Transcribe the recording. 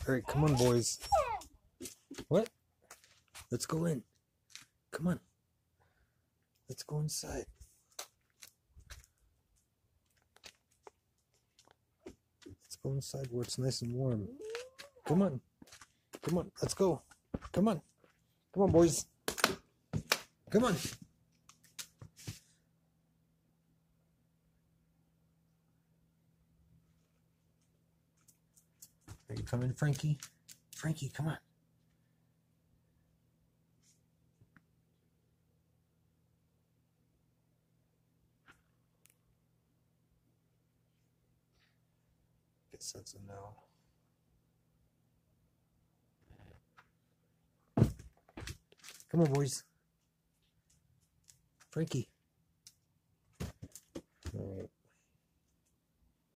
All right, come on, boys. What? Let's go in. Come on. Let's go inside. Let's go inside where it's nice and warm. Come on. Come on. Let's go. Come on. Come on, boys. Come on. Are you coming, Frankie? Frankie, come on. Guess that's a no. Come on, boys. Frankie.